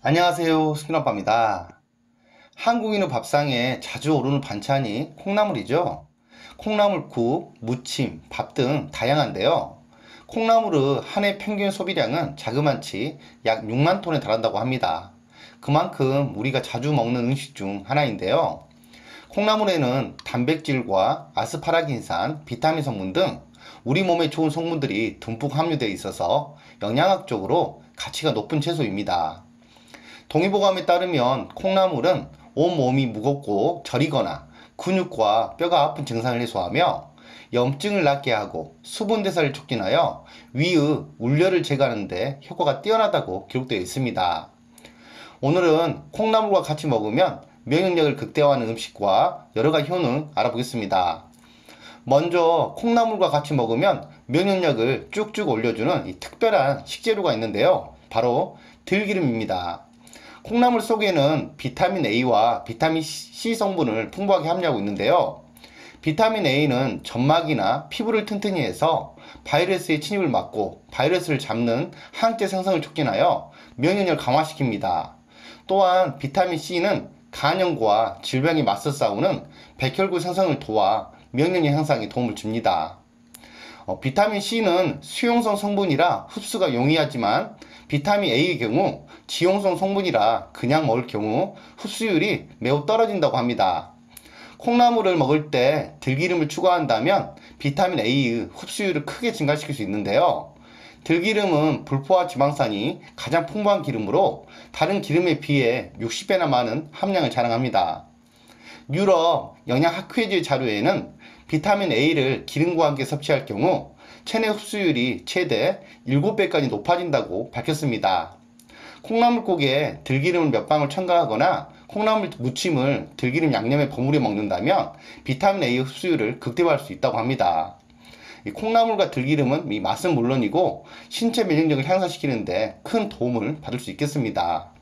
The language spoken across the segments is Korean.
안녕하세요, 승균아빠입니다. 한국인의 밥상에 자주 오르는 반찬이 콩나물이죠. 콩나물국, 무침, 밥 등 다양한데요. 콩나물의 한 해 평균 소비량은 자그마치 약 6만 톤에 달한다고 합니다. 그만큼 우리가 자주 먹는 음식 중 하나인데요. 콩나물에는 단백질과 아스파라긴산, 비타민 성분 등 우리 몸에 좋은 성분들이 듬뿍 함유되어 있어서 영양학적으로 가치가 높은 채소입니다. 동의보감에 따르면 콩나물은 온몸이 무겁고 저리거나 근육과 뼈가 아픈 증상을 해소하며 염증을 낫게 하고 수분 대사를 촉진하여 위의 울열을 제거하는 데 효과가 뛰어나다고 기록되어 있습니다. 오늘은 콩나물과 같이 먹으면 면역력을 극대화하는 음식과 여러가지 효능 알아보겠습니다. 먼저 콩나물과 같이 먹으면 면역력을 쭉쭉 올려주는 이 특별한 식재료가 있는데요. 바로 들기름입니다. 콩나물 속에는 비타민 A와 비타민 C 성분을 풍부하게 함유하고 있는데요. 비타민 A는 점막이나 피부를 튼튼히 해서 바이러스의 침입을 막고 바이러스를 잡는 항체 생성을 촉진하여 면역력을 강화시킵니다. 또한 비타민 C는 간염과 질병에 맞서 싸우는 백혈구 생성을 도와 면역력 향상에 도움을 줍니다. 비타민 C는 수용성 성분이라 흡수가 용이하지만 비타민 A의 경우 지용성 성분이라 그냥 먹을 경우 흡수율이 매우 떨어진다고 합니다. 콩나물을 먹을 때 들기름을 추가한다면 비타민 A의 흡수율을 크게 증가시킬 수 있는데요. 들기름은 불포화 지방산이 가장 풍부한 기름으로 다른 기름에 비해 60배나 많은 함량을 자랑합니다. 유럽 영양학회지 자료에는 비타민 A를 기름과 함께 섭취할 경우 체내 흡수율이 최대 7배까지 높아진다고 밝혔습니다. 콩나물국에 들기름을 몇 방울 첨가하거나 콩나물 무침을 들기름 양념에 버무려 먹는다면 비타민 A의 흡수율을 극대화할 수 있다고 합니다. 이 콩나물과 들기름은 이 맛은 물론이고 신체 면역력을 향상시키는데 큰 도움을 받을 수 있겠습니다.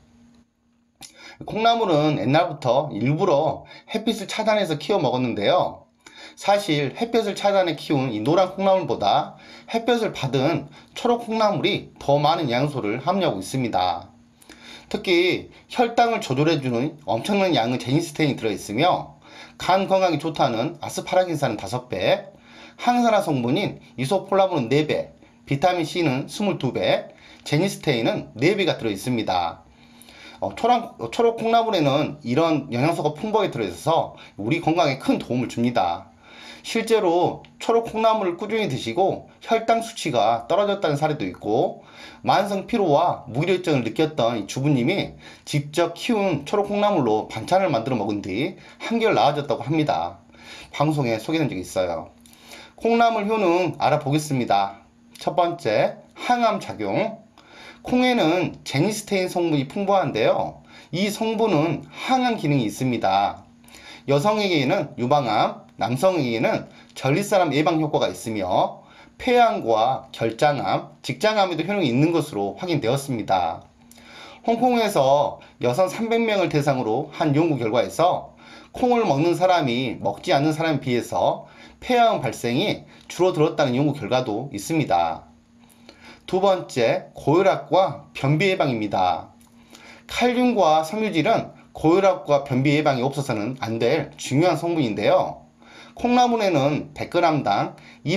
콩나물은 옛날부터 일부러 햇빛을 차단해서 키워 먹었는데요. 사실 햇볕을 차단해 키운 이 노란 콩나물보다 햇볕을 받은 초록 콩나물이 더 많은 영양소를 함유하고 있습니다. 특히 혈당을 조절해주는 엄청난 양의 제니스테인이 들어있으며 간 건강에 좋다는 아스파라긴산은 5배, 항산화 성분인 이소폴라본은 4배, 비타민 C는 22배, 제니스테인은 4배가 들어있습니다. 초록 콩나물에는 이런 영양소가 풍부하게 들어있어서 우리 건강에 큰 도움을 줍니다. 실제로 초록 콩나물을 꾸준히 드시고 혈당 수치가 떨어졌다는 사례도 있고 만성 피로와 무기력증을 느꼈던 주부님이 직접 키운 초록 콩나물로 반찬을 만들어 먹은 뒤 한결 나아졌다고 합니다. 방송에 소개된 적이 있어요. 콩나물 효능 알아보겠습니다. 첫 번째, 항암 작용. 콩에는 제니스테인 성분이 풍부한데요. 이 성분은 항암 기능이 있습니다. 여성에게는 유방암, 남성에게는 전립선암 예방 효과가 있으며 폐암과 결장암, 직장암에도 효능이 있는 것으로 확인되었습니다. 홍콩에서 여성 300명을 대상으로 한 연구 결과에서 콩을 먹는 사람이 먹지 않는 사람에 비해서 폐암 발생이 줄어들었다는 연구 결과도 있습니다. 두 번째, 고혈압과 변비 예방입니다. 칼륨과 섬유질은 고혈압과 변비 예방이 없어서는 안 될 중요한 성분인데요. 콩나물에는 100g당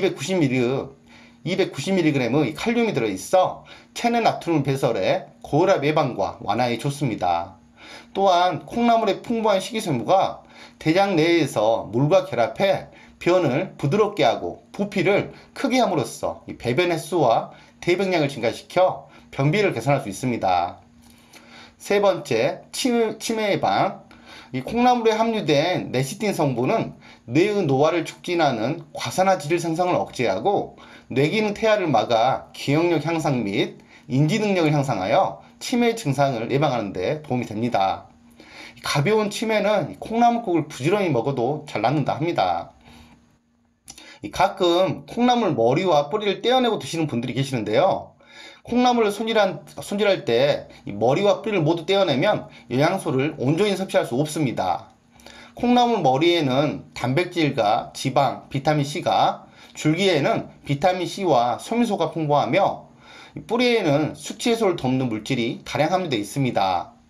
290mg의 칼륨이 들어있어 체내 나트륨 배설에 고혈압 예방과 완화에 좋습니다. 또한 콩나물의 풍부한 식이섬유가 대장 내에서 물과 결합해 변을 부드럽게 하고 부피를 크게 함으로써 배변 횟수와 대변량을 증가시켜 변비를 개선할 수 있습니다. 세 번째, 치매 예방. 이 콩나물에 함유된 레시틴 성분은 뇌의 노화를 촉진하는 과산화지질 생성을 억제하고 뇌기능 퇴화를 막아 기억력 향상 및 인지 능력을 향상하여 치매 증상을 예방하는 데 도움이 됩니다. 가벼운 치매는 콩나물국을 부지런히 먹어도 잘 낫는다 합니다. 가끔 콩나물 머리와 뿌리를 떼어내고 드시는 분들이 계시는데요. 콩나물을 손질할 때 머리와 뿌리를 모두 떼어내면 영양소를 온전히 섭취할 수 없습니다. 콩나물 머리에는 단백질과 지방, 비타민C가, 줄기에는 비타민C와 섬유소가 풍부하며 뿌리에는 숙취 해소를 돕는 물질이 다량 함유되어 있습니다.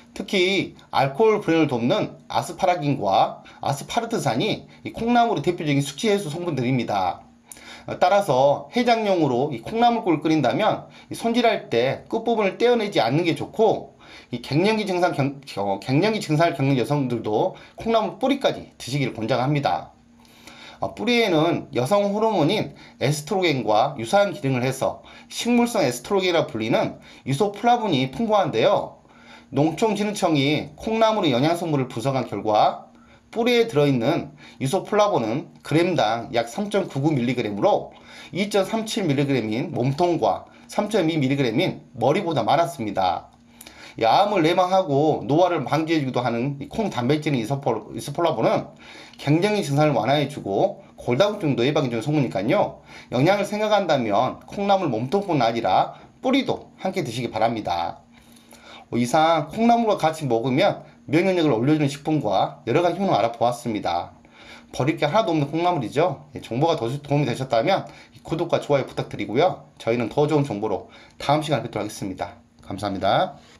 특히 알코올 분해를 돕는 아스파라긴과 아스파르트산이 이 콩나물의 대표적인 숙취 해소 성분들입니다. 따라서 해장용으로 이 콩나물국을 끓인다면 이 손질할 때 끝부분을 떼어내지 않는 게 좋고, 이 갱년기 증상을 겪는 여성들도 콩나물 뿌리까지 드시기를 권장합니다. 뿌리에는 여성 호르몬인 에스트로겐과 유사한 기능을 해서 식물성 에스트로겐이라 불리는 이소플라본이 풍부한데요. 농촌진흥청이 콩나물의 영양성분을 분석한 결과 뿌리에 들어있는 이소플라본은 그램당 약 3.99mg으로 2.37mg인 몸통과 3.2mg인 머리보다 많았습니다. 암을 예방하고 노화를 방지해주기도 하는 콩 단백질인 이소플라본은 갱년기 증상을 완화해주고 골다공증도 예방해주는 성분이니까요. 영양을 생각한다면 콩나물 몸통뿐 아니라 뿌리도 함께 드시기 바랍니다. 이상 콩나물과 같이 먹으면 면역력을 올려주는 식품과 여러가지 효능을 알아보았습니다. 버릴 게 하나도 없는 콩나물이죠. 정보가 도움이 되셨다면 구독과 좋아요 부탁드리고요. 저희는 더 좋은 정보로 다음 시간에 뵙도록 하겠습니다. 감사합니다.